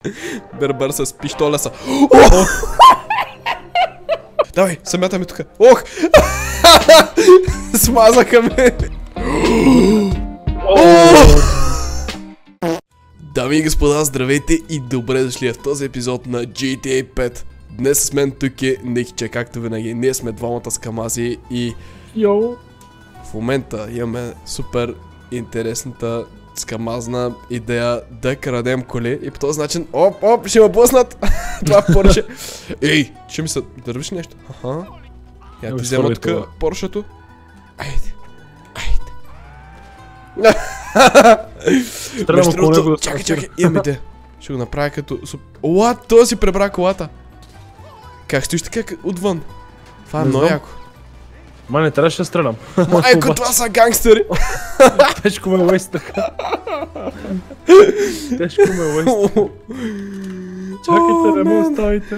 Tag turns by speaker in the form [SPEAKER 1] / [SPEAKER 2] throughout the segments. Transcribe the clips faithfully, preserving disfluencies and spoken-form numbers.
[SPEAKER 1] Бербер с пиштоля са. Давай, съмятаме тук. Ох! Смазаха ме! Дами и господа, здравейте и добре дошли в този епизод на джи ти ей пет. Днес с мен тук е Никиче, както винаги. Ние сме двамата скамази и...
[SPEAKER 2] Йоу!
[SPEAKER 1] В момента имаме супер интересната скамазна идея да крадем коли и по този начин... Оп, оп, ще ме блъснат! Това е Порше. Ей, ще ми се дървиш нещо? Аха. Я ти взема тук Поршето. Айде. Айде. Между другото, чакай, чакай, имам идея. Ще го направя като... Уа, той си пребра колата. Как стоиш така отвън? Това е много яко.
[SPEAKER 2] Ма не трябваше да стрелям.
[SPEAKER 1] Майко, това са гангстери!
[SPEAKER 2] Тежко ме уейстаха. Тежко ме уейстаха. Чакайте, не ме оставите.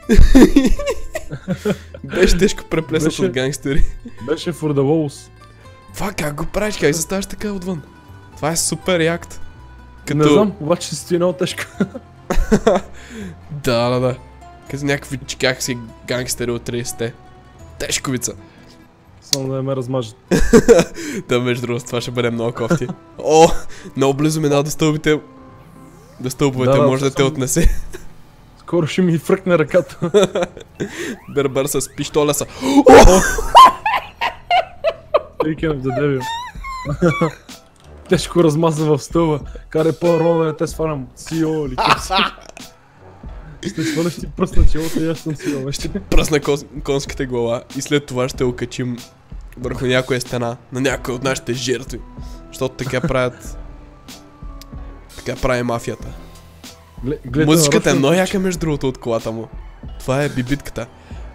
[SPEAKER 2] Беше тежко преплеснат от гангстери. Беше for the walls.
[SPEAKER 1] Това как го правиш? Как се ставаш така отвън? Това е супер якт.
[SPEAKER 2] Не знам, обаче си стои много тежко.
[SPEAKER 1] Да, да, да. Като някакви чиках си гангстери от тридесетте. Тежковица.
[SPEAKER 2] Само да не ме размажат.
[SPEAKER 1] Да, между другото, това ще бъде много кофти. О, много близо мина до стълбите. До стълбовете,
[SPEAKER 2] да,
[SPEAKER 1] може да, да те отнесе.
[SPEAKER 2] Скоро ще ми фръкне ръката.
[SPEAKER 1] Бербер с пиштоля са.
[SPEAKER 2] Викенов да дебил. Тежко размаза в стълба. Карай по-рано да те свалям си и о или къв си. Ще сваляш ти пръст на челото и аз съм си о.
[SPEAKER 1] Ще пръсна конската глава и след това ще окачим върху някоя стена на някоя от нашите жертви. Защото така правят... Така прави мафията. Музичката е много яка между другото от колата му. Това е бибитката.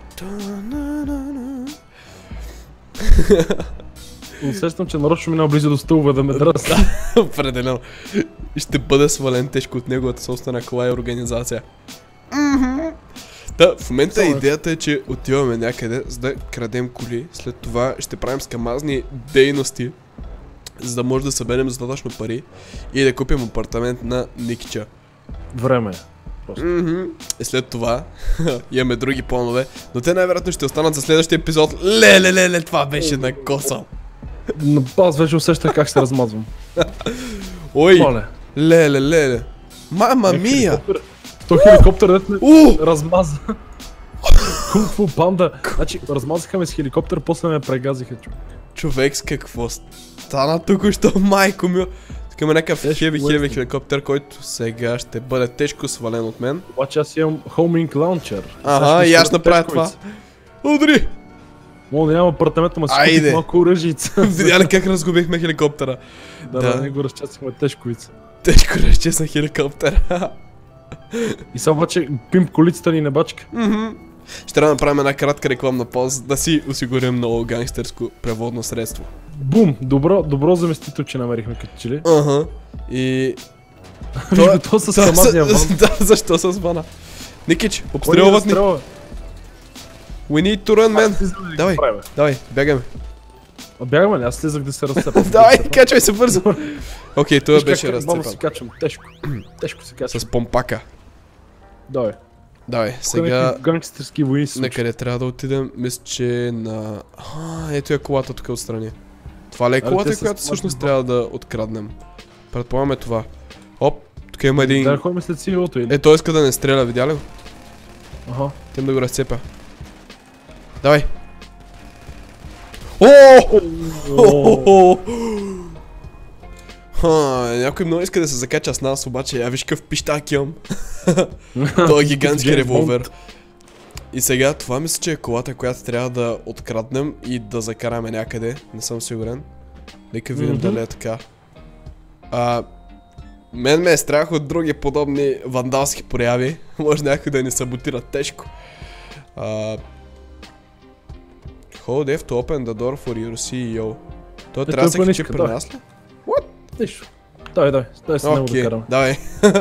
[SPEAKER 2] Усещам, че нарочно мина близо до стълба да ме дръсна.
[SPEAKER 1] Определено. Ще бъде свален тежко от неговата собствена кола и организация. Да, в момента идеята е, че отиваме някъде, за да крадем коли. След това ще правим скамазни дейности, за да може да съберем достатъчно пари и да купим апартамент на Никича.
[SPEAKER 2] Време.
[SPEAKER 1] И след това имаме други планове, но те най-вероятно ще останат за следващия епизод. Леле, леле, това беше на коса.
[SPEAKER 2] Аз вече усещах как се размазвам.
[SPEAKER 1] Ой, леле, леле. Мама мия!
[SPEAKER 2] То хеликоптер дет ме размаза. Кунг-фу панда. Значи, размазаха ме с хеликоптер, после ме прегазиха, човек.
[SPEAKER 1] Човек с какво стана току-що, майко ми. Тук има някакъв хеви хеви хеликоптер, който сега ще бъде тежко свален от мен.
[SPEAKER 2] Обаче аз имам homing launcher.
[SPEAKER 1] Ага, и аз направя това. Удри!
[SPEAKER 2] Мога да нямам апартамента, ма си купих малко оръжица.
[SPEAKER 1] Видя ли как разгубихме хеликоптера?
[SPEAKER 2] Да, да, не го разчесахме тежковица.
[SPEAKER 1] Тежко разчесна хеликоптера.
[SPEAKER 2] И сега обаче пим колицата ни на бачка.
[SPEAKER 1] Ще трябва да направим една кратка рекламна пауза, да си осигурим много гангстерско преводно средство.
[SPEAKER 2] Бум! Добро, добро заместителче намерихме като че ли.
[SPEAKER 1] Ага. И...
[SPEAKER 2] Това, то с камазния ван.
[SPEAKER 1] Да, защо с вана? Никич, обстрелват ни. We need to run, man. Давай, давай, бягаме.
[SPEAKER 2] А бягаме ли? Аз слизах да се разцепам.
[SPEAKER 1] Давай, качвай се бързо. Окей, това беше разцепан.
[SPEAKER 2] Бързо си качвам, тежко. Тежко се качвам.
[SPEAKER 1] С помпака.
[SPEAKER 2] Давай.
[SPEAKER 1] Давай, сега...
[SPEAKER 2] Гангстерски войни се.
[SPEAKER 1] На къде трябва да отидем? Мисля, че на... А, ето е колата тук отстрани. Това ли е колата, която всъщност трябва да откраднем? Предполагаме това. Оп, тук има един...
[SPEAKER 2] Да, ходим след си и-то или?
[SPEAKER 1] Е, той иска да не стреля, видя ли го?
[SPEAKER 2] Ага.
[SPEAKER 1] Тем да го разцепя. Давай! Ооо! Някой много иска да се закача с нас, обаче я виж какъв пищак имам. Той е гигантски револвер. И сега това мисля, че е колата, която трябва да откраднем и да закараме някъде. Не съм сигурен. Нека видим дали е така. А, мен ме е страх от други подобни вандалски прояви. Може някой да ни саботира тежко. А, Hold F to open the door for your си и о. Той трябва да се качи при нас ли?
[SPEAKER 2] What? Нищо. Давай, давай. Давай се него да караме.
[SPEAKER 1] Давай.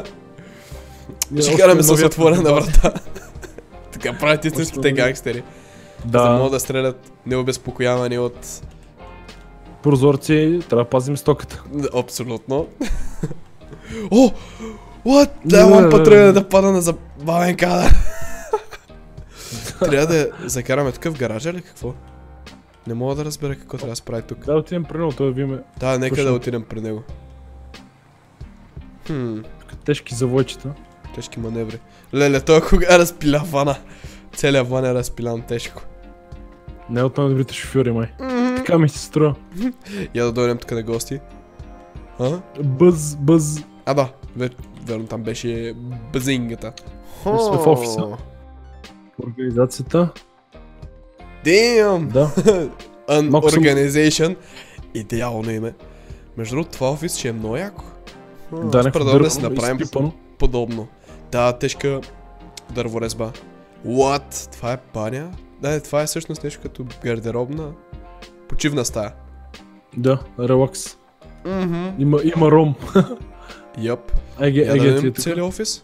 [SPEAKER 1] Ще караме с отворена врата. Така правят истинските гангстери. За да могат да стрелят необезпокоявани от...
[SPEAKER 2] прозорци, трябва да пазим стоката.
[SPEAKER 1] Абсолютно. О! What? Да, лампа трябва да пада на забавен кадър. Трябва да закараме тук в гаража или какво? Не мога да разбера какво трябва да се прави тук.
[SPEAKER 2] Да отидем при него, той виме.
[SPEAKER 1] Да, нека да отидем при него. Хм.
[SPEAKER 2] Тежки завойчета.
[SPEAKER 1] Тежки маневри. Леле, той кога разпиля вана. Целият ван е разпилян тежко.
[SPEAKER 2] Не е от най-добрите шофьори, май. Така ми се струва.
[SPEAKER 1] Я да дойдем тук на гости. А?
[SPEAKER 2] Бъз, бъз.
[SPEAKER 1] А да, верно там беше базингата.
[SPEAKER 2] Сме в офиса. Организацията.
[SPEAKER 1] Damn!
[SPEAKER 2] Да.
[SPEAKER 1] An Organization. Идеално име. Между другото, това офис ще е много яко.
[SPEAKER 2] Да, някакво
[SPEAKER 1] предлагам да си
[SPEAKER 2] дърво
[SPEAKER 1] направим
[SPEAKER 2] изпипано.
[SPEAKER 1] подобно. Да, тежка дърворезба. What? Това е баня? Да, това е всъщност нещо като гардеробна почивна стая.
[SPEAKER 2] Да, релакс.
[SPEAKER 1] Мхм.
[SPEAKER 2] Има, има ром.
[SPEAKER 1] Йоп.
[SPEAKER 2] Еге,
[SPEAKER 1] Я да
[SPEAKER 2] еге, ти
[SPEAKER 1] видим
[SPEAKER 2] е тук.
[SPEAKER 1] целият офис.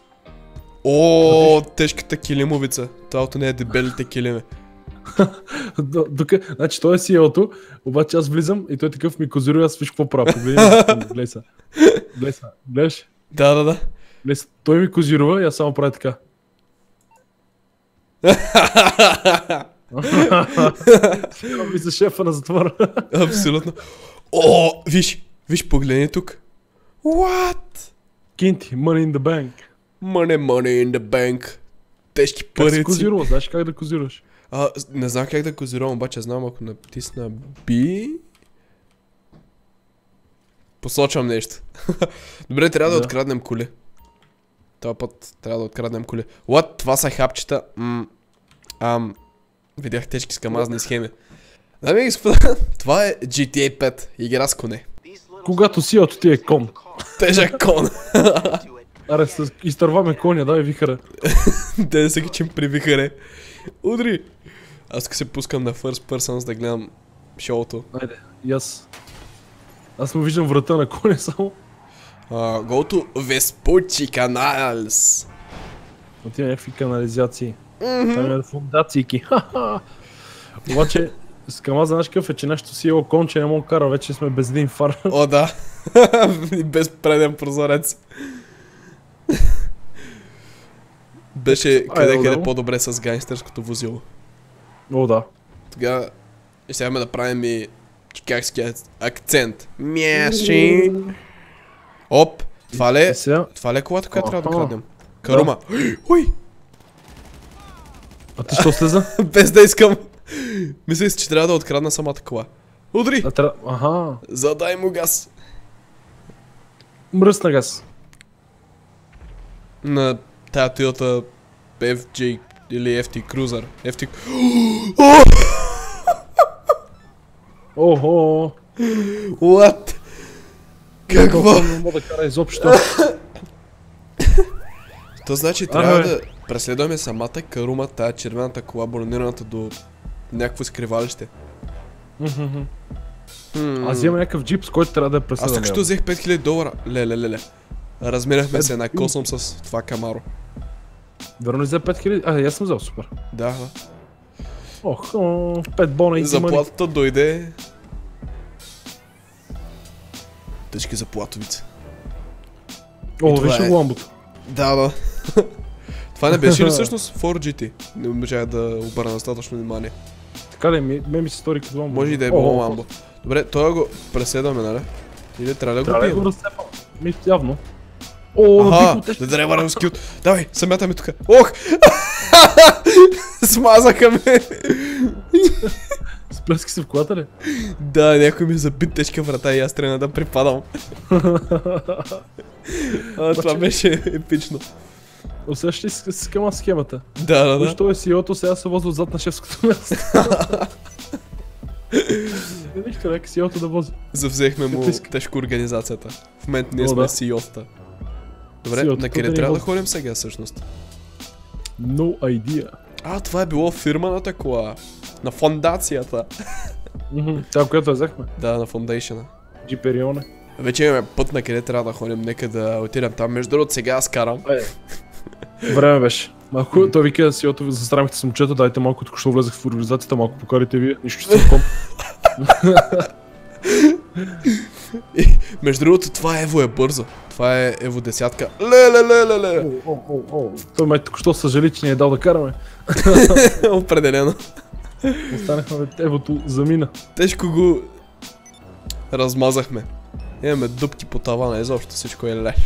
[SPEAKER 1] О, тежката килимовица. Това не е дебелите килими.
[SPEAKER 2] Тук, значи той е си елто, обаче аз влизам и той такъв ми козирува, аз виж какво правя. Погледни, гледай са. Гледай са, гледаш?
[SPEAKER 1] Да, да, да.
[SPEAKER 2] Гледай са. Той ми козирува и аз само правя така. Сега ми за шефа на затвора.
[SPEAKER 1] Абсолютно. О, виж, виж, погледни тук. What?
[SPEAKER 2] Кинти, money in the bank.
[SPEAKER 1] Money, money in the bank. Тежки
[SPEAKER 2] Как се
[SPEAKER 1] парици.
[SPEAKER 2] козирува? Знаеш как да козируваш?
[SPEAKER 1] А, не знам как да козирувам, обаче знам ако натисна B. Посочвам нещо. Добре, трябва да,
[SPEAKER 2] Да.
[SPEAKER 1] откраднем коли. Това път трябва да откраднем коли. What? Това са хапчета. М, ам, видях тежки скамазни схеми. Дами и господа, това е джи ти ей пет. Игра с коне.
[SPEAKER 2] Когато си елто ти е кон.
[SPEAKER 1] Тежък кон.
[SPEAKER 2] Аре, с- изтърваме коня, дай вихара.
[SPEAKER 1] Те да се качим при вихаре. Удри! Аз тук се пускам на first person, за да гледам шоуто.
[SPEAKER 2] Айде, и аз. Аз му виждам врата на коня само.
[SPEAKER 1] Uh, go to Vespucci Canals.
[SPEAKER 2] Отива някакви канализации. Там е фундациики. Ха-ха. Обаче, с камаза наш къв е, че нещо си е конче не мога кара, вече сме без един фар.
[SPEAKER 1] О, да. Без преден прозорец. Беше къде къде
[SPEAKER 2] отделно.
[SPEAKER 1] по-добре с гангстерското возило.
[SPEAKER 2] О, да.
[SPEAKER 1] Тогава ще да направим и чикагския акцент. Мяши. Оп, това ли е?
[SPEAKER 2] И сега,
[SPEAKER 1] Това ли е колата, която трябва да
[SPEAKER 2] Аха.
[SPEAKER 1] краднем? Карума. Ой,
[SPEAKER 2] а ти що слеза?
[SPEAKER 1] без да искам. Мисля си, че трябва да открадна самата кола. Удри!
[SPEAKER 2] А, трябва... Аха,
[SPEAKER 1] Задай му газ.
[SPEAKER 2] мръсна газ.
[SPEAKER 1] На тая Toyota еф джи или еф ти Cruiser. еф ти...
[SPEAKER 2] Охо.
[SPEAKER 1] What? Какво?
[SPEAKER 2] Не мога да кара изобщо.
[SPEAKER 1] То значи трябва
[SPEAKER 2] Абе.
[SPEAKER 1] да преследваме самата Карума, тая червената кола, бронираната до някакво скривалище.
[SPEAKER 2] Мгм.
[SPEAKER 1] Хм.
[SPEAKER 2] Аз имам някакъв джип, с който трябва да я
[SPEAKER 1] Аз
[SPEAKER 2] преследвам.
[SPEAKER 1] тук що взех пет хиляди долара. Леле, леле. Размеряхме се на косъм с това Камаро.
[SPEAKER 2] Верно ли взе пет хиляди? А, аз съм взел, супер.
[SPEAKER 1] Да, да.
[SPEAKER 2] Ох, о, пет бона и зимани.
[SPEAKER 1] Заплатата дойде. Тъчки заплатовица.
[SPEAKER 2] О,
[SPEAKER 1] това
[SPEAKER 2] виж
[SPEAKER 1] е.
[SPEAKER 2] го ламбото.
[SPEAKER 1] Да, да. Това не беше ли всъщност фор джи ти? Не можах да обърна достатъчно внимание.
[SPEAKER 2] Така ли, ми, ме ми се стори като ламбо.
[SPEAKER 1] Може и да е
[SPEAKER 2] О,
[SPEAKER 1] било
[SPEAKER 2] о,
[SPEAKER 1] ламбо. Добре, той го преследваме, нали? Или трябва да го
[SPEAKER 2] Трябва да го
[SPEAKER 1] бием?
[SPEAKER 2] разцепам. Ми, явно. О,
[SPEAKER 1] Аха,
[SPEAKER 2] набих тежко.
[SPEAKER 1] да трябва да го скют. Давай, самятаме тук. Ох! Смазаха ме!
[SPEAKER 2] Сплески се в колата ли?
[SPEAKER 1] Да, някой ми заби тежка врата и аз трябва да припадам. А, това беше епично.
[SPEAKER 2] Усещаш ли с с кама схемата?
[SPEAKER 1] Да, да, да.
[SPEAKER 2] Защо е си елто, сега се возва отзад на шефското място. Нищо, нека си елто да вози.
[SPEAKER 1] Завзехме му
[SPEAKER 2] Еписка.
[SPEAKER 1] тежко организацията. В момента ние
[SPEAKER 2] О,
[SPEAKER 1] сме
[SPEAKER 2] да.
[SPEAKER 1] си и оста. Добре,
[SPEAKER 2] Си и оста,
[SPEAKER 1] на къде
[SPEAKER 2] да ни
[SPEAKER 1] трябва да
[SPEAKER 2] вози.
[SPEAKER 1] ходим сега всъщност?
[SPEAKER 2] No idea.
[SPEAKER 1] А, това е било фирманата кола. На фондацията.
[SPEAKER 2] Мгм, Та, която я взехме.
[SPEAKER 1] Да, на фондейшъна.
[SPEAKER 2] Джиперионе.
[SPEAKER 1] Вече имаме път на къде трябва да ходим, нека да отидем там. Между другото, сега аз карам.
[SPEAKER 2] Айде. Време беше. Малко, той вика да си ото засрамихте с момчета, дайте малко, тук що влезах в организацията, малко покарите вие, нищо че съм ком.
[SPEAKER 1] И, между другото, това Ево е бързо. Това е Ево десятка. Леле, леле, леле.
[SPEAKER 2] О, о, о, о. Той май току-що съжали, че ни е дал да караме.
[SPEAKER 1] Определено.
[SPEAKER 2] Останахме бе, Евото замина.
[SPEAKER 1] Тежко го размазахме. Имаме дупки по тавана, изобщо всичко е леш.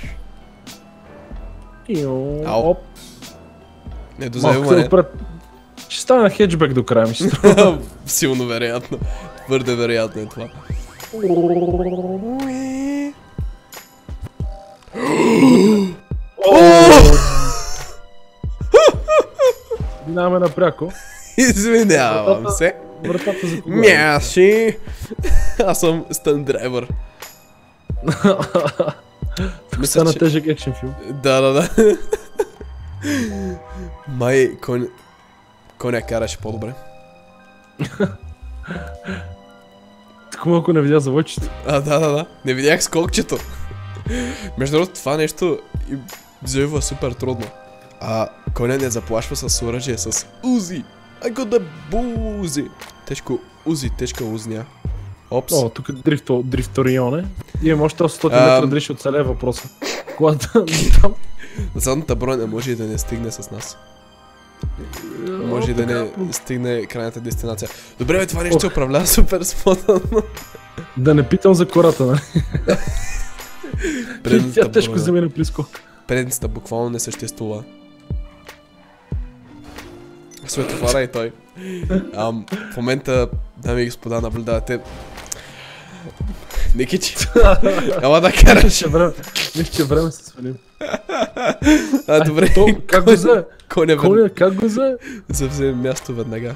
[SPEAKER 2] Ио,
[SPEAKER 1] Ау.
[SPEAKER 2] оп.
[SPEAKER 1] Не до
[SPEAKER 2] Малко
[SPEAKER 1] заемане.
[SPEAKER 2] отпред. Ще стане на хеджбек до края ми се струва.
[SPEAKER 1] Силно вероятно. Твърде вероятно е това.
[SPEAKER 2] Минаваме напряко.
[SPEAKER 1] Извинявам се.
[SPEAKER 2] Вратата за кога?
[SPEAKER 1] Мяши. Аз съм стън драйвер.
[SPEAKER 2] Тук стана тежък екшен филм.
[SPEAKER 1] Да, да, да. Май кон... коня караше по-добре.
[SPEAKER 2] Тако малко не видя завойчето.
[SPEAKER 1] А, да, да, да. Не видях скокчето. Между другото, това нещо и взема супер трудно. А коня не заплашва с оръжие, с узи. I got the boozy. Тежко узи, тежка узня. Опс.
[SPEAKER 2] О, тук е дрифто, дрифторионе. Имам още осемстотин
[SPEAKER 1] Ам.
[SPEAKER 2] метра, дали ще оцелее въпроса. Колата там.
[SPEAKER 1] Задната броня може и да не стигне с нас. Може и да не стигне крайната дестинация. Добре, бе, това нещо се управлява супер спонтанно.
[SPEAKER 2] Да не питам за кората, нали?
[SPEAKER 1] Предната
[SPEAKER 2] Тя тежко
[SPEAKER 1] броня.
[SPEAKER 2] замина близко.
[SPEAKER 1] Предницата буквално не съществува. Светофара и той. Ам, в момента, дами и господа, наблюдавате... Никичи. Ела да караш.
[SPEAKER 2] Ще време, мисля, че време се свалим.
[SPEAKER 1] А, добре.
[SPEAKER 2] То, как го взе?
[SPEAKER 1] Коня
[SPEAKER 2] Коня, как го взе?
[SPEAKER 1] завзе място веднага.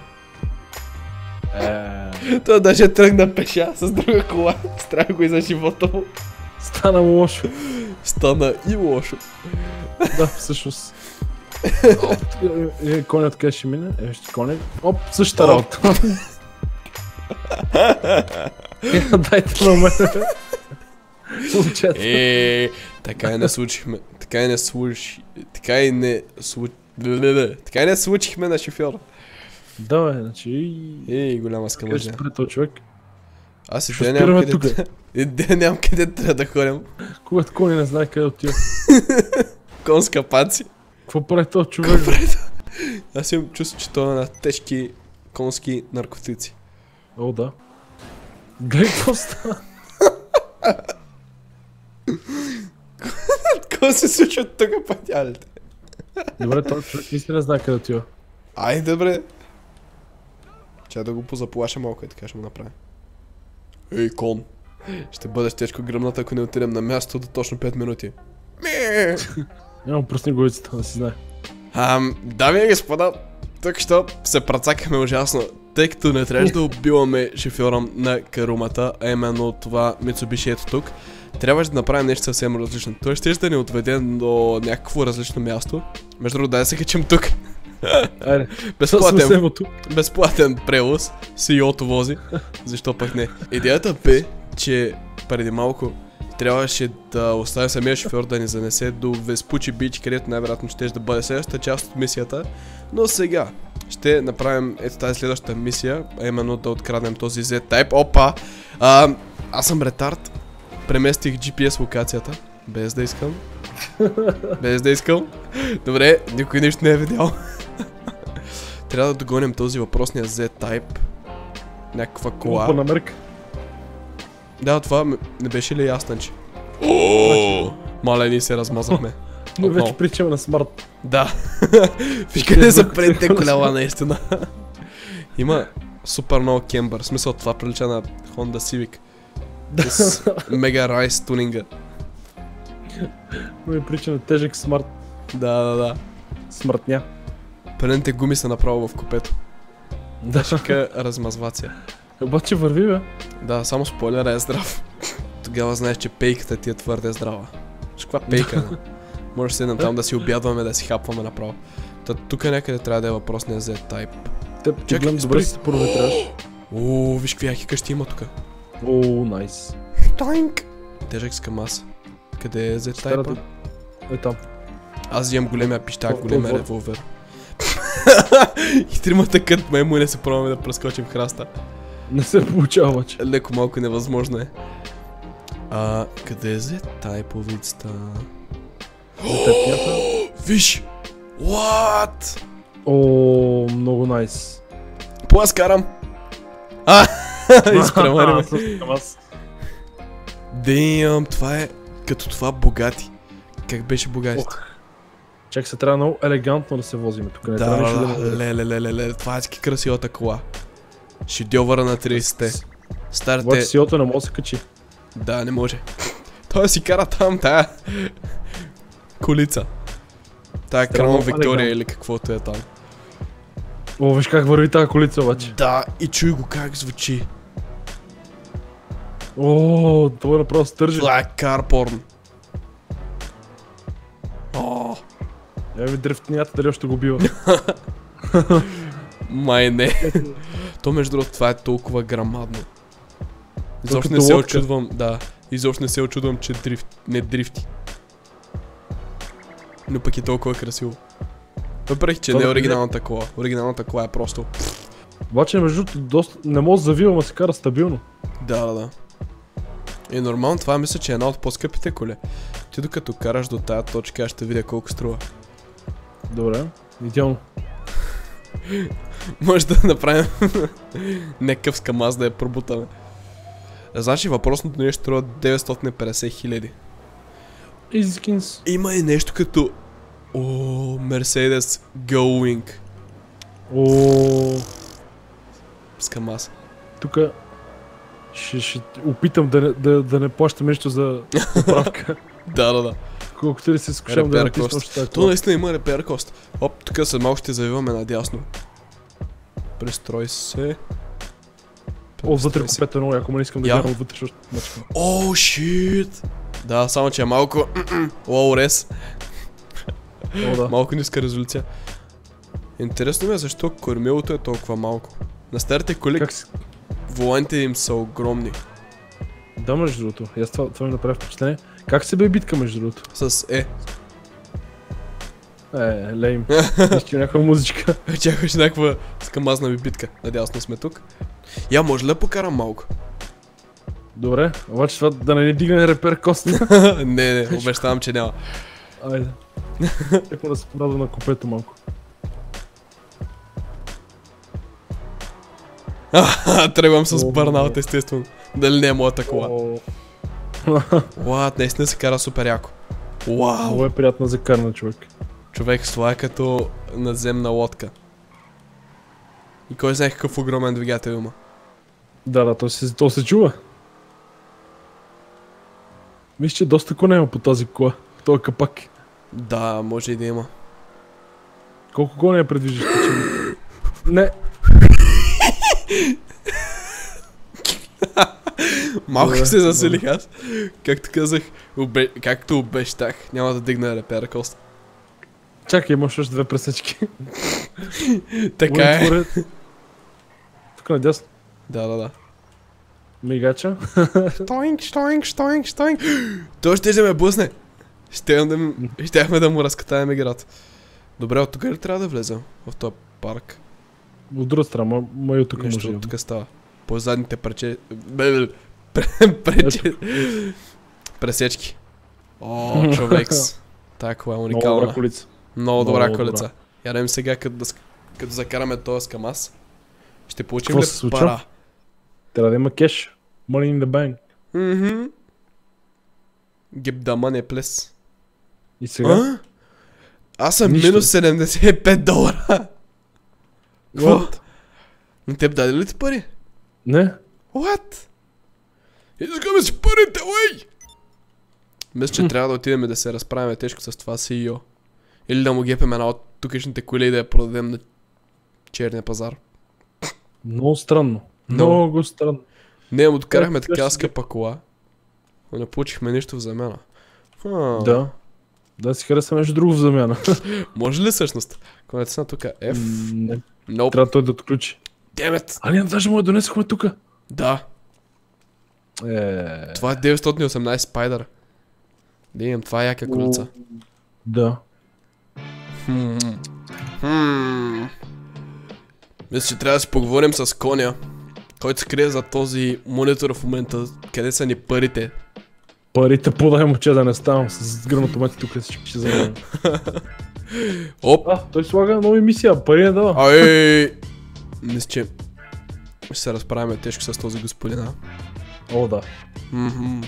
[SPEAKER 2] Е,
[SPEAKER 1] Той даже тръгна пеша с друга кола. Страх го и за живота му.
[SPEAKER 2] стана му лошо.
[SPEAKER 1] Стана и лошо.
[SPEAKER 2] Да, всъщност. Оп, е, е, конят къде ще мине? Е, ще коня. Оп, същата
[SPEAKER 1] Оп.
[SPEAKER 2] работа. Е, дайте на мен. Момчета.
[SPEAKER 1] Е, така и не случихме. Така и не случи. Така и не случи. Така и не случихме на шофьора.
[SPEAKER 2] Да, бе, значи...
[SPEAKER 1] Ей, голяма
[SPEAKER 2] Къде
[SPEAKER 1] скамъжня.
[SPEAKER 2] ще спре този човек?
[SPEAKER 1] Аз и
[SPEAKER 2] Ще
[SPEAKER 1] те нямам
[SPEAKER 2] спираме
[SPEAKER 1] къде
[SPEAKER 2] тук.
[SPEAKER 1] да... И те нямам къде трябва да ходим.
[SPEAKER 2] Когато коня не знае къде отива.
[SPEAKER 1] Конска паци.
[SPEAKER 2] Какво прави този човек? бе?
[SPEAKER 1] Аз имам чувство, че това е на тежки конски наркотици.
[SPEAKER 2] О, да. Гледай какво става.
[SPEAKER 1] Какво се случва тук пътялите?
[SPEAKER 2] Добре, този човек наистина не знае къде отива.
[SPEAKER 1] Айде бре. Чай да го позаплаша малко и така ще му направя. Ей, кон. Ще бъдеш тежко гръмнат, ако не отидем на място до точно пет минути. Ме!
[SPEAKER 2] Нямам пръсни главицата, да си знае.
[SPEAKER 1] Ам, дами и господа, тук що се працакаме ужасно, тъй като не трябваше да убиваме шофьора на карумата, а именно това Mitsubishi ето тук. Трябваше да направим нещо съвсем различно. Той ще да ни отведе до някакво различно място. Между другото, дай се качим тук.
[SPEAKER 2] Айде,
[SPEAKER 1] Безплатен,
[SPEAKER 2] съвсемото.
[SPEAKER 1] безплатен превоз, си и ото вози. Защо пък не? Идеята бе, че преди малко трябваше да оставим самия шофьор да ни занесе до Веспучи Бич, където най-вероятно ще да бъде следващата част от мисията. Но сега ще направим ето тази следващата мисия, а именно да откраднем този Z-Type. Опа! А, аз съм ретард. Преместих джи пи ес локацията, без да искам. Без да искам. Добре, никой нищо не е видял. Трябва да догоним този въпросния Z-Type. Някаква кола.
[SPEAKER 2] Опа, намерка.
[SPEAKER 1] Да, това м- не беше ли ясно, че? Ооо! Мале, се размазахме.
[SPEAKER 2] Но вече
[SPEAKER 1] Отново.
[SPEAKER 2] причаме на смарт.
[SPEAKER 1] Да. Виж къде са предните колела, наистина. Има супер много кембър. В смисъл, това прилича на Honda Civic. С мега райс тунинга.
[SPEAKER 2] Но ми прича на тежък смарт.
[SPEAKER 1] Да, да, да.
[SPEAKER 2] Смъртня.
[SPEAKER 1] Предните гуми са направо в купето.
[SPEAKER 2] Да.
[SPEAKER 1] Така размазвация.
[SPEAKER 2] Обаче върви, бе.
[SPEAKER 1] Да, само спойлера е здрав. Тогава знаеш, че пейката ти е твърде здрава. Виж каква пейка, не? Може да седнем там да си обядваме, да си хапваме направо. Та тук някъде трябва да е въпросния Z-Type.
[SPEAKER 2] Те погледам добре
[SPEAKER 1] спри.
[SPEAKER 2] си се проветряш.
[SPEAKER 1] Ооо, виж какви яки къщи има тук.
[SPEAKER 2] О, найс.
[SPEAKER 1] Танк! Тежък с камаз. Къде е Z-Type?
[SPEAKER 2] Старата... Е там.
[SPEAKER 1] Аз имам големия пищак,
[SPEAKER 2] То-
[SPEAKER 1] големия
[SPEAKER 2] то-
[SPEAKER 1] револвер. И тримата кът маймуне се пробваме да прескочим храста.
[SPEAKER 2] Не се получава обаче.
[SPEAKER 1] Леко малко невъзможно е. А, къде е за тая повицата?
[SPEAKER 2] Тепнята.
[SPEAKER 1] Виж! What?
[SPEAKER 2] О, много найс.
[SPEAKER 1] По аз карам. А! Изпревари ме. Дейм, това е като това богати. Как беше богати?
[SPEAKER 2] Чак се трябва много елегантно да се возиме тук. Не трябва
[SPEAKER 1] Да,
[SPEAKER 2] нищо
[SPEAKER 1] да, леле, леле, леле, това е ски красивата кола. Шедьовъра на тридесетте. Старте...
[SPEAKER 2] Обаче силото не може да се качи.
[SPEAKER 1] Да, не може. Той си кара там тая колица. Тая Краун Виктория или каквото е там.
[SPEAKER 2] О, виж как върви тази колица обаче.
[SPEAKER 1] Да, и чуй го как звучи.
[SPEAKER 2] О, това е направо стържи.
[SPEAKER 1] Това е карпорн. О,
[SPEAKER 2] я ми дрифтнията дали още го бива.
[SPEAKER 1] май не. То между другото това е толкова грамадно. Изобщо
[SPEAKER 2] като
[SPEAKER 1] не се
[SPEAKER 2] лодка.
[SPEAKER 1] очудвам, да. Изобщо не се очудвам, че дрифт, не дрифти. Но пък е толкова красиво. Въпреки, че
[SPEAKER 2] Това
[SPEAKER 1] не е
[SPEAKER 2] да
[SPEAKER 1] оригиналната кола. Оригиналната кола е просто...
[SPEAKER 2] Обаче между другото доста... не може да завива, ма се кара стабилно.
[SPEAKER 1] Да, да, да. И нормално това мисля, че е една от по-скъпите коли. Ти докато караш до тая точка, аз ще видя колко струва.
[SPEAKER 2] Добре, идеално.
[SPEAKER 1] Може да направим някакъв скамаз да я пробутаме. Значи въпросното нещо струва деветстотин и петдесет хиляди.
[SPEAKER 2] Easy skins.
[SPEAKER 1] Има и нещо като... О, Mercedes Gullwing.
[SPEAKER 2] О,
[SPEAKER 1] Скамаз.
[SPEAKER 2] тука ще, ще опитам да не, да, да не плащам нещо за поправка.
[SPEAKER 1] Да, да, да.
[SPEAKER 2] Колкото ли се изкушавам да
[SPEAKER 1] Репер
[SPEAKER 2] натисна
[SPEAKER 1] кост.
[SPEAKER 2] още тази
[SPEAKER 1] То
[SPEAKER 2] кола.
[SPEAKER 1] наистина има репер кост. Оп, тук след малко ще завиваме надясно. Престрой се.
[SPEAKER 2] О, вътре
[SPEAKER 1] Престрой се.
[SPEAKER 2] купета много, ако ме не искам да
[SPEAKER 1] Я.
[SPEAKER 2] гледам отвътре, защото мъчкам.
[SPEAKER 1] О, шит! Да, само че е малко... Low res.
[SPEAKER 2] О, да.
[SPEAKER 1] Малко ниска резолюция. Интересно ми е защо кормилото е толкова малко. На старите коли
[SPEAKER 2] Как си...
[SPEAKER 1] воланите им са огромни.
[SPEAKER 2] Да, между другото. И аз това, това ми направи впечатление. Как се бе битка, между другото?
[SPEAKER 1] С Е.
[SPEAKER 2] Е, лейм. Нищо някаква музичка.
[SPEAKER 1] Чакаш някаква скамазна ви битка. Надясно сме тук. Я, може ли да покарам малко?
[SPEAKER 2] Добре, обаче това да не ни дигане репер кост.
[SPEAKER 1] Не, не, обещавам, че няма.
[SPEAKER 2] Айде. Чакам да се порадва на купето малко.
[SPEAKER 1] Тръгвам с
[SPEAKER 2] О,
[SPEAKER 1] бърнаут,
[SPEAKER 2] бе.
[SPEAKER 1] естествено. Дали не е моята кола?
[SPEAKER 2] О,
[SPEAKER 1] Уау, наистина се кара супер яко.
[SPEAKER 2] много
[SPEAKER 1] Уау!
[SPEAKER 2] е приятно за карна, човек.
[SPEAKER 1] Човек, с това е като надземна лодка. И кой знае какъв огромен двигател има.
[SPEAKER 2] Да, да, то се, то се чува. Мисля, че доста коне има по тази кола. По този капак.
[SPEAKER 1] Да, може и да има.
[SPEAKER 2] Колко коне я предвиждаш? Че... Не.
[SPEAKER 1] Малко
[SPEAKER 2] Добре,
[SPEAKER 1] се заселих аз. Както казах, обе... както обещах, няма да дигна репера кост.
[SPEAKER 2] Чакай, имаш още две пресечки.
[SPEAKER 1] Така е.
[SPEAKER 2] Отворят. Тук надясно.
[SPEAKER 1] Да, да, да.
[SPEAKER 2] Мигача.
[SPEAKER 1] Штоинг, штоинг, штоинг, штоинг. Той ще да ме блъсне. Щяхме да, м- щяхме да му разкатаем играта. Добре, от тук ли трябва да влезем? В този парк?
[SPEAKER 2] От друга страна, ма- май от тук
[SPEAKER 1] Нещо
[SPEAKER 2] може.
[SPEAKER 1] от тук става. По задните прече... Бе, бе, пре- прече... Пресечки. О, човекс. Тая кола е
[SPEAKER 2] Много добра
[SPEAKER 1] уникална.
[SPEAKER 2] колица.
[SPEAKER 1] Много добра
[SPEAKER 2] Много
[SPEAKER 1] колица.
[SPEAKER 2] добра.
[SPEAKER 1] Ядем сега, като, да, ск- като закараме този скамаз. Ще получим
[SPEAKER 2] Какво
[SPEAKER 1] ли
[SPEAKER 2] се случва?
[SPEAKER 1] пара?
[SPEAKER 2] Трябва да има кеш. Money in the bank.
[SPEAKER 1] Мхм. Give the money, please.
[SPEAKER 2] И сега?
[SPEAKER 1] А? Аз съм
[SPEAKER 2] Нищо.
[SPEAKER 1] минус седемдесет и пет долара. Какво?
[SPEAKER 2] What?
[SPEAKER 1] На теб даде ли ти пари?
[SPEAKER 2] Не?
[SPEAKER 1] What? Искаме си парите, уей! Мисля, че трябва да отидем и да се разправим тежко с това Си И О. Или да му гепем една от тукешните коли и да я продадем на черния пазар.
[SPEAKER 2] Много странно.
[SPEAKER 1] Много.
[SPEAKER 2] Много странно.
[SPEAKER 1] Не, му докарахме
[SPEAKER 2] Е,
[SPEAKER 1] така
[SPEAKER 2] ще-
[SPEAKER 1] скъпа кола, но не получихме нищо в замяна. Ха.
[SPEAKER 2] Да. Да си хареса нещо друго в замяна.
[SPEAKER 1] Може ли всъщност? Ако натисна тук F.
[SPEAKER 2] М, Не.
[SPEAKER 1] Nope.
[SPEAKER 2] Трябва той да отключи.
[SPEAKER 1] Damn it.
[SPEAKER 2] А ние даже му я донесохме тука.
[SPEAKER 1] Да.
[SPEAKER 2] Е...
[SPEAKER 1] Това е деветстотин и осемнадесет Spider. Дим, това е яка колица.
[SPEAKER 2] Да.
[SPEAKER 1] Хм. Хм. Мисля, че трябва да си поговорим с коня, който се крие за този монитор в момента. Къде са ни парите?
[SPEAKER 2] Парите подай момче да не ставам с гръмното мати тук ще заминем.
[SPEAKER 1] Оп!
[SPEAKER 2] А, той слага нови мисия, пари не дава.
[SPEAKER 1] Ай! Мисля, че ще се разправяме тежко с този господина.
[SPEAKER 2] О, да.
[SPEAKER 1] Мхм.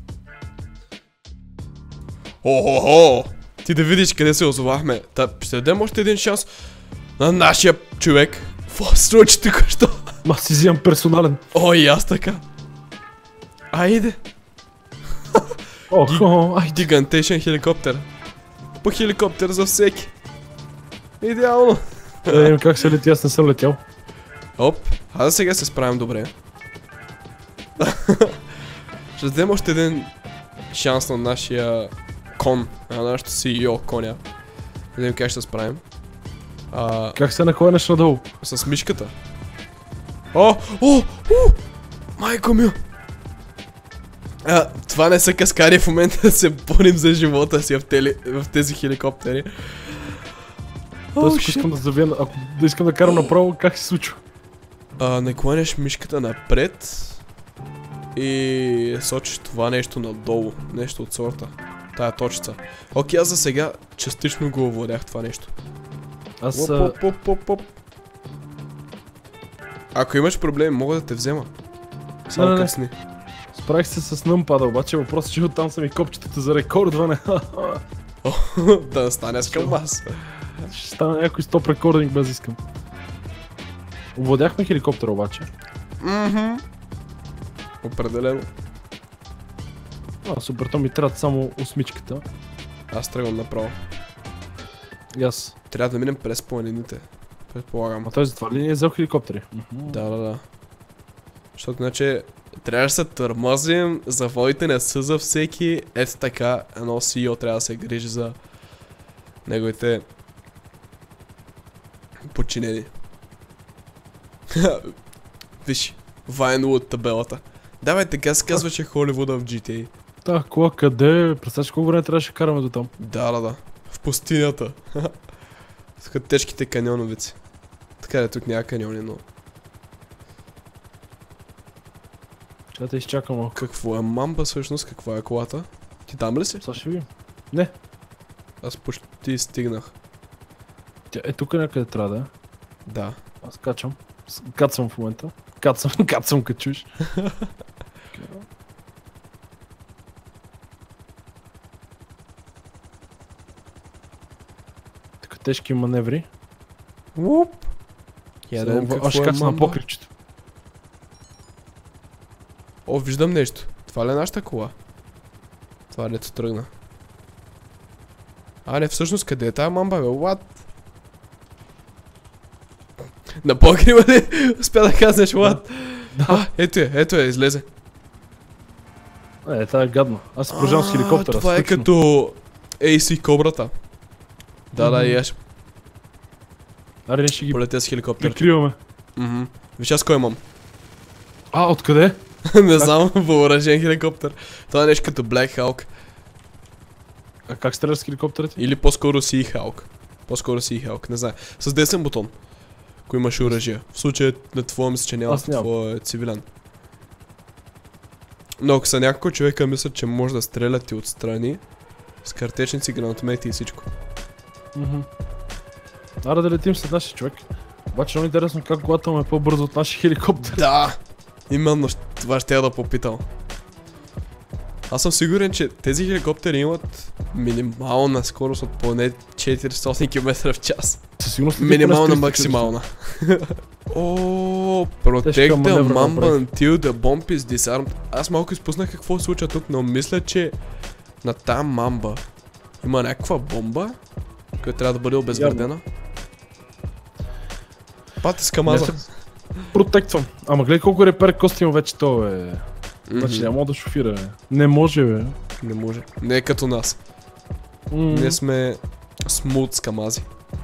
[SPEAKER 1] О-хо-хо! Ти да видиш къде се озовахме. Та ще дадем още един шанс на нашия човек. Какво се случи тук, що?
[SPEAKER 2] Ма си взимам персонален.
[SPEAKER 1] О, и аз така. Айде.
[SPEAKER 2] Охо, айде.
[SPEAKER 1] Гигантешен хеликоптер. По хеликоптер за всеки. Идеално.
[SPEAKER 2] Да видим как се лети, аз не съм летял.
[SPEAKER 1] Оп, а сега се справим добре. Ще дадем още един шанс на нашия кон, на нашото Си И О коня. Да видим как ще се справим. А,
[SPEAKER 2] Как се наклонеш надолу?
[SPEAKER 1] с мишката. О, о, о, майко ми. А, това не са каскари в момента да се борим за живота си в, тели, в тези хеликоптери.
[SPEAKER 2] Тоест, ако искам да завия, ако да искам да карам направо, как се случва?
[SPEAKER 1] А, накланяш мишката напред и сочиш това нещо надолу, нещо от сорта. Тая точица. Окей, аз за сега частично го овладях това нещо.
[SPEAKER 2] Аз...
[SPEAKER 1] Оп, оп, оп, оп, оп. Ако имаш проблеми, мога да те взема. Само
[SPEAKER 2] Не, не, не.
[SPEAKER 1] късни.
[SPEAKER 2] Справих се с нъмпада, обаче въпросът е, че оттам са ми копчетата за рекордване.
[SPEAKER 1] Да стане с към вас.
[SPEAKER 2] Ще стане някой стоп рекординг без искам. Овладяхме хеликоптера обаче.
[SPEAKER 1] Мхм. Определено.
[SPEAKER 2] А, супер, то ми трябва само осмичката.
[SPEAKER 1] Аз тръгвам направо.
[SPEAKER 2] И аз.
[SPEAKER 1] Трябва да минем през планините. Предполагам.
[SPEAKER 2] А той затова ли не е взел хеликоптери?
[SPEAKER 1] Да, да, да. Защото иначе трябва да се тормозим, заводите не са за всеки. Ето така, едно Си И О трябва да се грижи за неговите подчинени. Виж, Вайнвуд табелата. Давай, така се казваше Холивуда в Джи Ти Ей.
[SPEAKER 2] Та, кола къде? Представяш колко време трябваше да караме до там?
[SPEAKER 1] Да, да, да. В пустинята. Тук тежките каньоновици. Така да, тук няма каньони, но...
[SPEAKER 2] Чакай да изчакам малко.
[SPEAKER 1] Какво е мамба всъщност? Каква е колата? Ти там ли си?
[SPEAKER 2] Сега ще видим. Не,
[SPEAKER 1] Аз почти стигнах.
[SPEAKER 2] тя е тук някъде трябва да е.
[SPEAKER 1] Да.
[SPEAKER 2] Аз качвам. С- Кацам в момента. Кацам, кацам като чуш. Така тежки маневри.
[SPEAKER 1] Уп! Я да
[SPEAKER 2] Сега
[SPEAKER 1] видим
[SPEAKER 2] аз
[SPEAKER 1] какво
[SPEAKER 2] ще
[SPEAKER 1] е
[SPEAKER 2] кача на
[SPEAKER 1] мамба.
[SPEAKER 2] покривчето.
[SPEAKER 1] О, виждам нещо. Това ли е нашата кола? Това лето тръгна. А, не, всъщност къде е тая мамба, бе? What? На покрива ли? Успя да казнеш, what? А, ето е, ето е, излезе.
[SPEAKER 2] Е, тая е гадна. Аз се продължавам с хеликоптера.
[SPEAKER 1] Това е
[SPEAKER 2] скучно.
[SPEAKER 1] като Ей Си Кобрата. Да, да,
[SPEAKER 2] Мгм.
[SPEAKER 1] и аз ще
[SPEAKER 2] Аре, не ще ги
[SPEAKER 1] полетя с хеликоптер.
[SPEAKER 2] прикриваме.
[SPEAKER 1] Мгм. Виж аз кой имам.
[SPEAKER 2] А, откъде?
[SPEAKER 1] Не знам, въоръжен хеликоптер. Това е нещо като Black Hawk.
[SPEAKER 2] А как стреляш с хеликоптерите?
[SPEAKER 1] Или по-скоро Sea Hawk. По-скоро Sea Hawk, не знам. С десен бутон. Ако имаш оръжие. В случая на твоя мисля, че няма,
[SPEAKER 2] Аз нямам.
[SPEAKER 1] твоя е цивилен. Но ако са няколко човека мислят, че може да стрелят и отстрани, с картечници, гранатомети и всичко.
[SPEAKER 2] Мгм. Аре да летим след нашия човек. Обаче много интересно как колата му е по-бързо от нашия хеликоптер.
[SPEAKER 1] Да! Именно това ще я да попитал. Аз съм сигурен, че тези хеликоптери имат минимална скорост от поне четиристотин километра в час.
[SPEAKER 2] Със сигурност
[SPEAKER 1] Минимална,
[SPEAKER 2] летим на
[SPEAKER 1] максимална. О, protect
[SPEAKER 2] Тежка
[SPEAKER 1] the
[SPEAKER 2] маневра
[SPEAKER 1] mamba
[SPEAKER 2] направих.
[SPEAKER 1] until the bomb is disarmed. Аз малко изпуснах какво се случва тук, но мисля, че на тая мамба има някаква бомба, която трябва да бъде обезвредена. Пати с камаза.
[SPEAKER 2] Не се протектвам. Ама гледай колко репер кост има вече то, бе. Значи
[SPEAKER 1] Мгм.
[SPEAKER 2] няма мога да шофира, бе. Не може, бе.
[SPEAKER 1] Не може. Не е като нас.
[SPEAKER 2] М.
[SPEAKER 1] Ние сме смут с камази.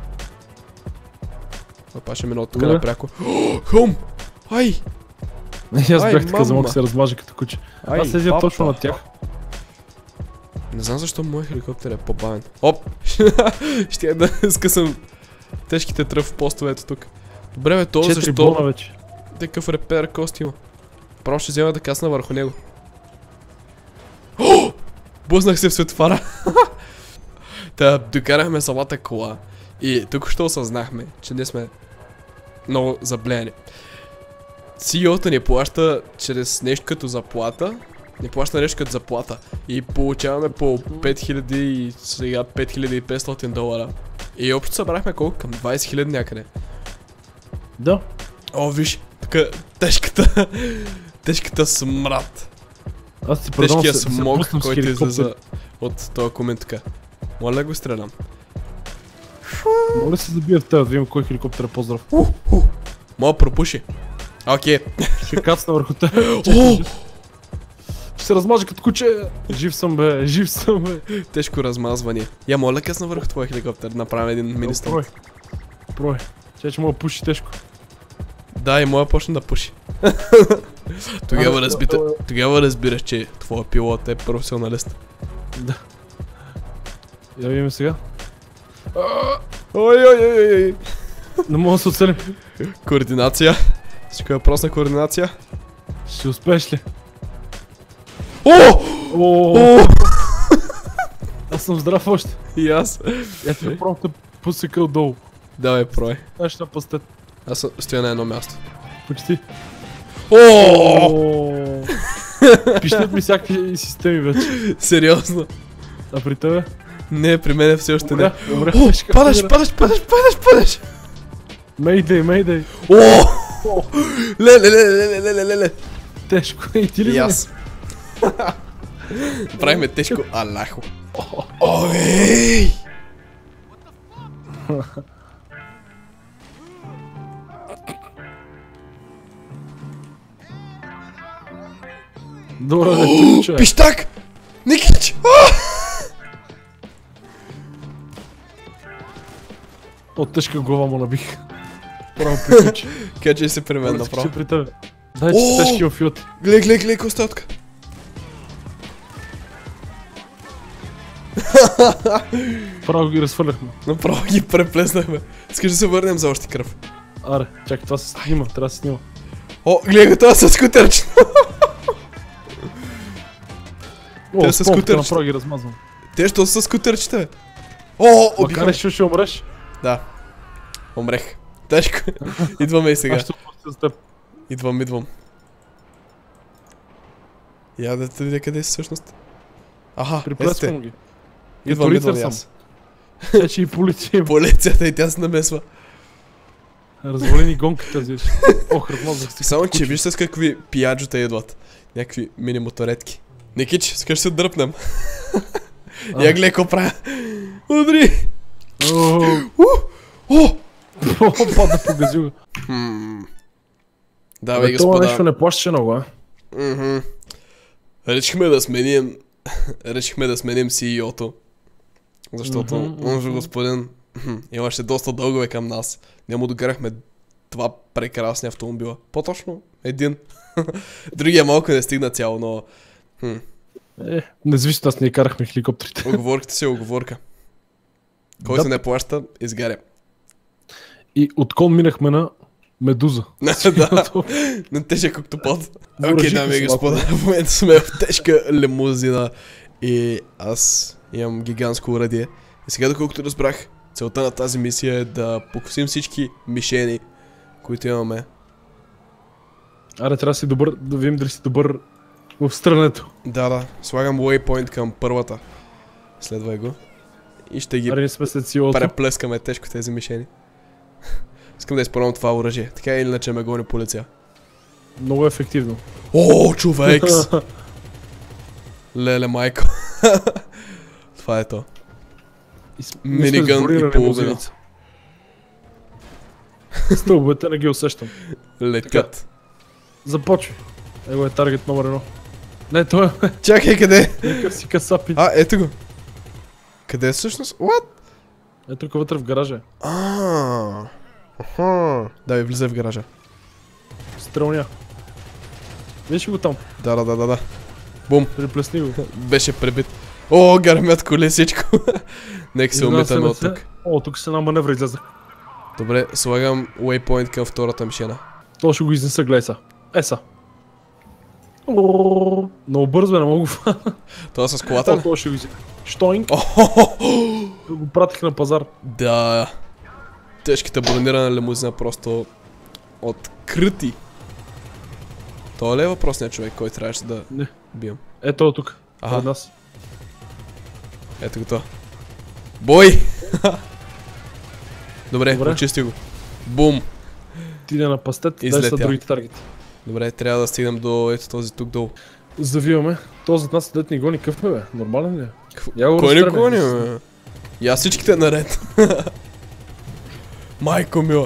[SPEAKER 1] Папа ще мине от тук
[SPEAKER 2] Добре.
[SPEAKER 1] напряко. О, хум! Ай!
[SPEAKER 2] И аз
[SPEAKER 1] Ай,
[SPEAKER 2] бях така за
[SPEAKER 1] мама.
[SPEAKER 2] да се размажа като куче.
[SPEAKER 1] Ай,
[SPEAKER 2] Аз седя
[SPEAKER 1] папа.
[SPEAKER 2] точно на тях.
[SPEAKER 1] Не знам защо моят хеликоптер е по-бавен. Оп! Ще я да скъсам тежките тръв постовете тук. Добре бе, то
[SPEAKER 2] Четири
[SPEAKER 1] защо
[SPEAKER 2] бона вече.
[SPEAKER 1] такъв репер кост има? Право ще взема да касна върху него. О! Буснах се в светофара. Та докарахме самата кола. И тук що осъзнахме, че не сме много заблени. Си и о-то ни плаща чрез нещо като заплата. Ни плаща нещо като заплата. И получаваме по пет хиляди и сега пет хиляди и петстотин долара. И общо събрахме колко? Към двайсет хиляди някъде.
[SPEAKER 2] Да.
[SPEAKER 1] О, виж, тук тежката, тежката смрад.
[SPEAKER 2] Аз ти предам
[SPEAKER 1] Тежкия
[SPEAKER 2] се, се
[SPEAKER 1] смог,
[SPEAKER 2] пуснам с
[SPEAKER 1] който
[SPEAKER 2] хеликоптер.
[SPEAKER 1] излиза от този комент тук. Моля да го стрелям.
[SPEAKER 2] Моля се забия в тази, да видим кой хеликоптер е по-здрав.
[SPEAKER 1] Моля пропуши. Окей.
[SPEAKER 2] Ще кацна върху те.
[SPEAKER 1] О!
[SPEAKER 2] Ще се размажа като куче. Жив съм бе, жив съм бе.
[SPEAKER 1] Тежко размазване. Я моля късна върху твоя хеликоптер, направим един министър.
[SPEAKER 2] Прой. Прой. Че че мога пуши тежко.
[SPEAKER 1] Да, и моя почна да пуши. Тогава, разбита, тогава разбираш, че твоя пилот е професионалист.
[SPEAKER 2] Да. Я видим сега.
[SPEAKER 1] Ой, ой, ой, ой.
[SPEAKER 2] Не мога да се оцелим.
[SPEAKER 1] Координация. Всичко е въпрос на координация.
[SPEAKER 2] Ще успееш ли?
[SPEAKER 1] О!
[SPEAKER 2] О! Аз съм здрав още.
[SPEAKER 1] И аз.
[SPEAKER 2] Ето ме пробвам те посека отдолу.
[SPEAKER 1] Давай, прой.
[SPEAKER 2] Аз ще напастет.
[SPEAKER 1] Аз съм- стоя на едно място.
[SPEAKER 2] Почти.
[SPEAKER 1] О!
[SPEAKER 2] Пишнат ми всякакви системи вече.
[SPEAKER 1] Сериозно.
[SPEAKER 2] А при тебе?
[SPEAKER 1] Не, при мен все още не.
[SPEAKER 2] Умря, умря.
[SPEAKER 1] О,
[SPEAKER 2] Тежка
[SPEAKER 1] падаш,
[SPEAKER 2] камера.
[SPEAKER 1] падаш, падаш, падаш, падаш.
[SPEAKER 2] Мейдей, мейдей.
[SPEAKER 1] О! Леле, леле, леле, леле, леле.
[SPEAKER 2] Тежко. И ти ли
[SPEAKER 1] И
[SPEAKER 2] за
[SPEAKER 1] аз. Правиме тежко алахо. Ой!
[SPEAKER 2] Добре, да ти човек.
[SPEAKER 1] Пищак! Никич!
[SPEAKER 2] От тежка глава му набих. Право приключи.
[SPEAKER 1] Качай се при мен
[SPEAKER 2] Ще
[SPEAKER 1] направо.
[SPEAKER 2] при тебе. Дай, че си
[SPEAKER 1] О!
[SPEAKER 2] тежки офиоти.
[SPEAKER 1] Гледай, гледай, гледай костатка.
[SPEAKER 2] Право ги разфърляхме.
[SPEAKER 1] Направо ги преплеснахме. Искаш да се върнем за още кръв.
[SPEAKER 2] Аре, чакай, това се снима, трябва да се снима.
[SPEAKER 1] О, гледай го това със скутерче.
[SPEAKER 2] О,
[SPEAKER 1] Те
[SPEAKER 2] с
[SPEAKER 1] са
[SPEAKER 2] помпата
[SPEAKER 1] скутерчета.
[SPEAKER 2] направо ги размазвам.
[SPEAKER 1] Те що са с скутерчета, бе? О,
[SPEAKER 2] Макар
[SPEAKER 1] убихме.
[SPEAKER 2] ли ще ще умреш?
[SPEAKER 1] Да. Умрех. Тежко. Идваме и сега.
[SPEAKER 2] Аз ще опустя за теб.
[SPEAKER 1] Идвам, идвам. Я да те видя къде си всъщност. Аха, ето
[SPEAKER 2] Приплесквам
[SPEAKER 1] те.
[SPEAKER 2] ги.
[SPEAKER 1] Идвам,
[SPEAKER 2] Ето
[SPEAKER 1] идвам
[SPEAKER 2] лицар
[SPEAKER 1] и
[SPEAKER 2] съм.
[SPEAKER 1] аз.
[SPEAKER 2] Вече и полиция има.
[SPEAKER 1] Полицията и тя се намесва.
[SPEAKER 2] Развалени гонките тази вече. Ох, размазвах се.
[SPEAKER 1] Само че виж с какви пияджота идват. Някакви мини моторетки. Никич, скаш се дръпнем.
[SPEAKER 2] А.
[SPEAKER 1] Я гледай какво правя. Удри!
[SPEAKER 2] О,
[SPEAKER 1] О!
[SPEAKER 2] падна по газюга.
[SPEAKER 1] Хм. Давай,
[SPEAKER 2] Абе, това
[SPEAKER 1] господа.
[SPEAKER 2] нещо не плащаше много, а?
[SPEAKER 1] Мгм. Решихме да сменим... Решихме да сменим си и о-то. Защото
[SPEAKER 2] Мгм,
[SPEAKER 1] онзи
[SPEAKER 2] мгм.
[SPEAKER 1] господин хм, имаше доста дългове към нас. Ние му докарахме два прекрасни автомобила. По-точно един. Другия малко не стигна цяло, но... Хм.
[SPEAKER 2] Е, независимо, аз ние карахме хеликоптерите.
[SPEAKER 1] Оговорката си е оговорка. Който
[SPEAKER 2] Да.
[SPEAKER 1] не плаща, изгаря.
[SPEAKER 2] И от кон минахме на Медуза.
[SPEAKER 1] Да, на тежък октопод. Окей,
[SPEAKER 2] Въоръжихме
[SPEAKER 1] дами и
[SPEAKER 2] се
[SPEAKER 1] господа,
[SPEAKER 2] малко.
[SPEAKER 1] в момента сме в тежка лимузина и аз имам гигантско урадие. И сега, доколкото разбрах, целта на тази мисия е да покосим всички мишени, които имаме.
[SPEAKER 2] Аре, трябва да си добър, да видим дали си добър в стрелянето.
[SPEAKER 1] Да, да, слагам waypoint към първата. Следвай го. И ще ги
[SPEAKER 2] Аре, не сме след силото.
[SPEAKER 1] преплескаме тежко тези мишени. Искам да изпълням това оръжие. Така или иначе ме гони полиция.
[SPEAKER 2] Много ефективно.
[SPEAKER 1] О, човекс! Леле, майко. Това е то.
[SPEAKER 2] И с-
[SPEAKER 1] Минигън
[SPEAKER 2] ние сме сборирани
[SPEAKER 1] и половина.
[SPEAKER 2] музиница. Стълбовете не ги усещам.
[SPEAKER 1] Летят.
[SPEAKER 2] Започвай. Его е таргет номер едно. Не, той е
[SPEAKER 1] Чакай, къде?
[SPEAKER 2] някакъв си касапи.
[SPEAKER 1] А, ето го. Къде е всъщност? What?
[SPEAKER 2] Е, тук вътре в гаража.
[SPEAKER 1] А. Аха. Давай, влизай в гаража.
[SPEAKER 2] Стрелня. Виж го там.
[SPEAKER 1] Да, да, да, да, да. Бум.
[SPEAKER 2] Приплесни го.
[SPEAKER 1] Беше пребит. О, гърмят колесичко. Нека се
[SPEAKER 2] Изнася
[SPEAKER 1] умитаме
[SPEAKER 2] ме
[SPEAKER 1] от
[SPEAKER 2] се.
[SPEAKER 1] тук.
[SPEAKER 2] О, тук с една маневра излезах.
[SPEAKER 1] Добре, слагам waypoint към втората мишена.
[SPEAKER 2] То ще го изнеса, гледай са. Е са. Много бързо, не мога.
[SPEAKER 1] Това с колата ли?
[SPEAKER 2] Това ще го взема. Штоинг. Го пратих на пазар.
[SPEAKER 1] Да. Тежката бронирана лимузина просто открити. Това ли е въпросният човек, който трябваше да
[SPEAKER 2] Не.
[SPEAKER 1] бием?
[SPEAKER 2] Ето е тук.
[SPEAKER 1] Аха.
[SPEAKER 2] Пред нас.
[SPEAKER 1] Ето го това. Бой! Добре,
[SPEAKER 2] Добре.
[SPEAKER 1] почисти го. Бум!
[SPEAKER 2] Отиде на пастет, дай
[SPEAKER 1] Излетя.
[SPEAKER 2] са другите таргети.
[SPEAKER 1] Добре, трябва да стигнем до ето този тук долу.
[SPEAKER 2] Завиваме. Този зад нас след ни гони къв бе, нормален ли е?
[SPEAKER 1] Какво-
[SPEAKER 2] Я го
[SPEAKER 1] Кой не
[SPEAKER 2] разстреляме.
[SPEAKER 1] гони, бе? И аз всичките наред. Майко мила.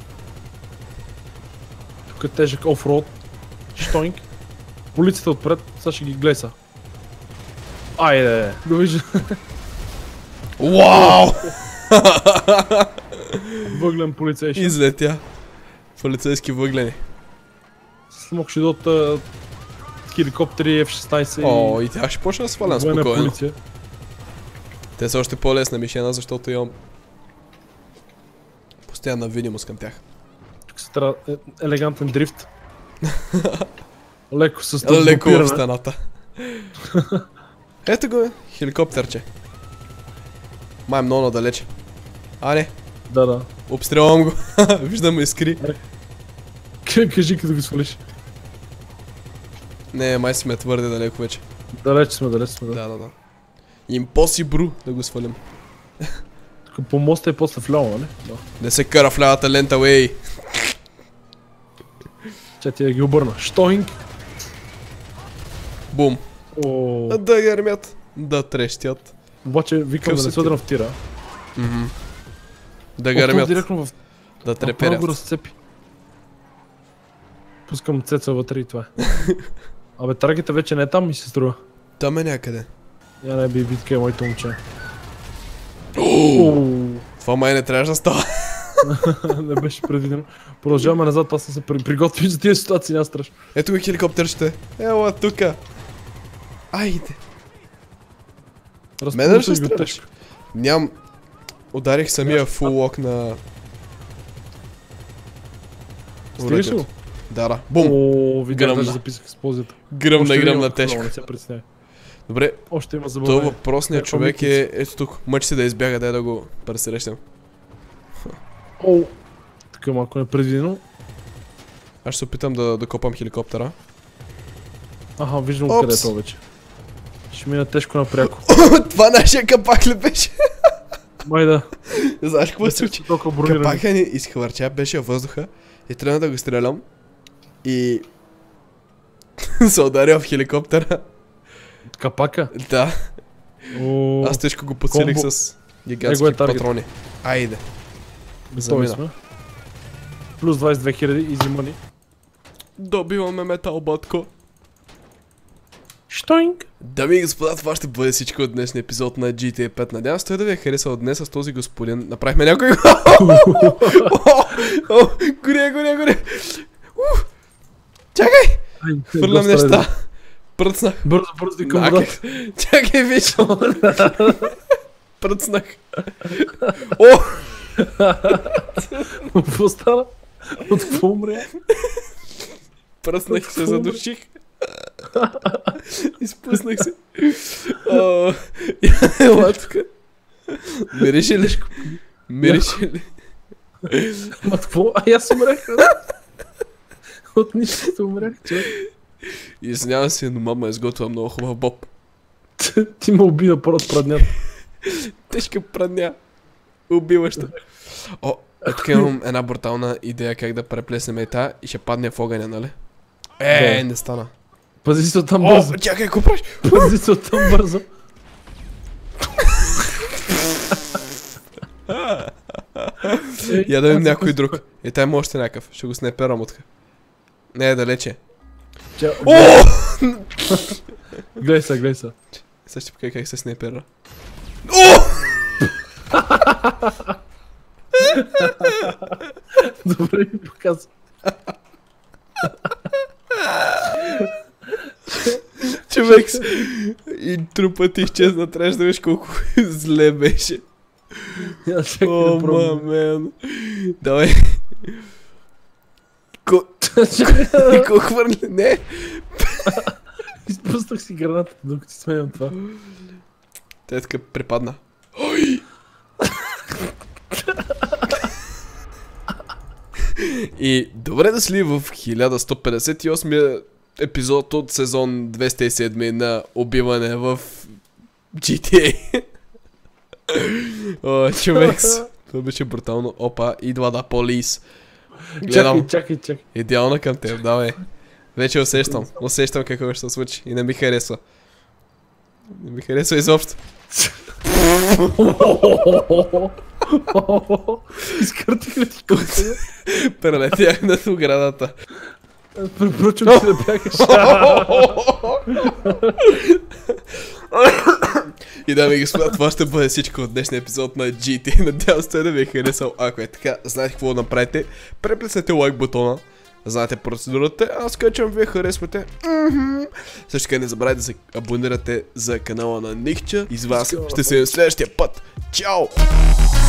[SPEAKER 2] Тук е тежък офроуд. Штоинг. Полицията отпред, сега ще ги глеса. Айде, довижда.
[SPEAKER 1] Вау!
[SPEAKER 2] Въглен полицейши.
[SPEAKER 1] Излетя. Полицейски въглени.
[SPEAKER 2] Смокши от а, хеликоптери Еф шестнайсет
[SPEAKER 1] О,
[SPEAKER 2] и
[SPEAKER 1] и тях ще почна да свалям
[SPEAKER 2] военна
[SPEAKER 1] спокойно.
[SPEAKER 2] полиция.
[SPEAKER 1] Те са още по-лесна мишена, защото имам постоянна видимост към тях.
[SPEAKER 2] Тук се трябва е, елегантен дрифт. Леко с
[SPEAKER 1] Леко в
[SPEAKER 2] турбопиране.
[SPEAKER 1] стената. Ето го е, хеликоптерче. Май много надалече. А не,
[SPEAKER 2] Да, да.
[SPEAKER 1] обстрелвам го. Виждам искри.
[SPEAKER 2] Кажи като го свалиш.
[SPEAKER 1] Не, май сме твърде далеко вече.
[SPEAKER 2] Далеч сме, далеч сме, да.
[SPEAKER 1] Да, да, да. Impossible да го свалим.
[SPEAKER 2] Тук по моста и после вляво, нали? Да.
[SPEAKER 1] Не се кара в лявата лента, уей.
[SPEAKER 2] Ча ти да ги обърна. Штоинг.
[SPEAKER 1] Бум.
[SPEAKER 2] О,
[SPEAKER 1] А да гърмят. Да трещят.
[SPEAKER 2] обаче викам
[SPEAKER 1] Какъв
[SPEAKER 2] да
[SPEAKER 1] са
[SPEAKER 2] не се удрям в тира.
[SPEAKER 1] Мгм. Да
[SPEAKER 2] О, то
[SPEAKER 1] гърмят.
[SPEAKER 2] директно в
[SPEAKER 1] Да
[SPEAKER 2] направо го
[SPEAKER 1] треперят.
[SPEAKER 2] разцепи. Пускам цеца вътре и това е. Абе, таргета вече не е там, ми се струва.
[SPEAKER 1] Там е някъде.
[SPEAKER 2] Я не би битка е моето момче. Оу,
[SPEAKER 1] Това май не трябваше да става.
[SPEAKER 2] не беше предвидено. Продължаваме назад, аз съм се при- приготвил за тия ситуации, няма страшно.
[SPEAKER 1] Ето го хеликоптерчете. Ела тука. Айде. Мене ли ще
[SPEAKER 2] Разпусна ги от
[SPEAKER 1] стреляш?
[SPEAKER 2] тежко.
[SPEAKER 1] Ням. Ударих самия фул лок на...
[SPEAKER 2] Стигаш ли го?
[SPEAKER 1] оръдието. Да, да. Бум.
[SPEAKER 2] О, видях,
[SPEAKER 1] Гръмна.
[SPEAKER 2] даже записах експлозията.
[SPEAKER 1] Гръмна,
[SPEAKER 2] Още
[SPEAKER 1] гръмна
[SPEAKER 2] има
[SPEAKER 1] тежко.
[SPEAKER 2] такова, Не се притесняй.
[SPEAKER 1] Добре,
[SPEAKER 2] Още има
[SPEAKER 1] това
[SPEAKER 2] забавление.
[SPEAKER 1] въпросният
[SPEAKER 2] Е,
[SPEAKER 1] човек
[SPEAKER 2] помните
[SPEAKER 1] е ето тук. Мъчи се да избяга, дай да го пресрещам.
[SPEAKER 2] О, така малко непредвидено.
[SPEAKER 1] Аз ще се опитам да докопам хеликоптера.
[SPEAKER 2] Аха, виждам
[SPEAKER 1] Опс.
[SPEAKER 2] къде е то вече. Ще мина тежко напряко.
[SPEAKER 1] Това нашия капак ли беше?
[SPEAKER 2] Май да.
[SPEAKER 1] Знаеш какво се
[SPEAKER 2] Не
[SPEAKER 1] случи?
[SPEAKER 2] са толкова бронирани.
[SPEAKER 1] Капака ни изхвърча, беше във въздуха и тръгна да го стрелям. И... се ударя в хеликоптера.
[SPEAKER 2] Капака.
[SPEAKER 1] Да,
[SPEAKER 2] О,
[SPEAKER 1] аз тежко го подсилих
[SPEAKER 2] комбо.
[SPEAKER 1] с
[SPEAKER 2] Него
[SPEAKER 1] гигантски
[SPEAKER 2] е таргет.
[SPEAKER 1] патрони. Айде.
[SPEAKER 2] готови
[SPEAKER 1] замина.
[SPEAKER 2] сме. Плюс двайсет и две хиляди, изи мани.
[SPEAKER 1] Добиваме метал, батко.
[SPEAKER 2] Штоинг.
[SPEAKER 1] Дами и господа, това ще бъде всичко от днешния епизод на Джи Ти Ей пет. Надявам се той да ви е харесал днес с този господин. Направихме някой... О, Горе, горе, горе! Ух! Чакай! Хвърлям неща. Пръцнах.
[SPEAKER 2] Бързо, бързо и към
[SPEAKER 1] Накъв.
[SPEAKER 2] водата.
[SPEAKER 1] Чакай, виж! Пръцнах. О!
[SPEAKER 2] Какво стана? От какво умря?
[SPEAKER 1] Пръснах се, задуших. Изпуснах се. О, ела тук. Мирише ли? Мирише ли?
[SPEAKER 2] Ма какво? А аз умрях. бе. От нищо умрях, човек.
[SPEAKER 1] Извинявам се, но мама е сготвила много хубав боб.
[SPEAKER 2] Ти ме уби да пород праднята.
[SPEAKER 1] Тежка прадня. Убиваща. О, е, тук имам една брутална идея как да преплеснем и та и ще падне в огъня, нали? Е,
[SPEAKER 2] Да.
[SPEAKER 1] не стана.
[SPEAKER 2] Пази се оттам
[SPEAKER 1] О,
[SPEAKER 2] бързо.
[SPEAKER 1] чакай, какво правиш?
[SPEAKER 2] Пази се оттам бързо. Ей,
[SPEAKER 1] Я да видим
[SPEAKER 2] аз
[SPEAKER 1] някой
[SPEAKER 2] запусна-
[SPEAKER 1] друг. Е, тай има още някакъв. Ще го снайперам отка. Не е далече.
[SPEAKER 2] Ча-
[SPEAKER 1] О!
[SPEAKER 2] Гледай се, гледай се.
[SPEAKER 1] Сега ще покажа как се снайпера. О!
[SPEAKER 2] Добре ми показва.
[SPEAKER 1] Човек с... И трупът изчезна, трябваше да виж колко зле беше.
[SPEAKER 2] Я чакай
[SPEAKER 1] О,
[SPEAKER 2] да пробвам.
[SPEAKER 1] мамен. Давай. Ко...
[SPEAKER 2] Чакай,
[SPEAKER 1] Ко хвърли? Не.
[SPEAKER 2] Изпуснах си граната, докато си сменям това.
[SPEAKER 1] Те така припадна. Ой! И добре дошли в хиляда сто петдесет и осми епизод от сезон двеста и седми на убиване в джи ти ей. О, човекс. Това беше брутално. Опа, идва да полис. Гледам.
[SPEAKER 2] Чакай, чакай, чакай.
[SPEAKER 1] Идеално към теб, давай. Вече усещам. Усещам какво ще се случи. И не ми харесва. Не ми харесва изобщо.
[SPEAKER 2] Изкъртих ли ти кълката?
[SPEAKER 1] Прелетях над оградата.
[SPEAKER 2] Препоръчвам ти да бягаш.
[SPEAKER 1] И дами и господа, това ще бъде всичко от днешния епизод на джи ти ей. Надявам се да ви е харесал. Ако е така, знаете какво да направите. Преплесете лайк бутона. Знаете процедурата. Аз качвам, вие харесвате. Също така не забравяйте да се абонирате за канала на Никча. И с вас ще се видим следващия път. Чао!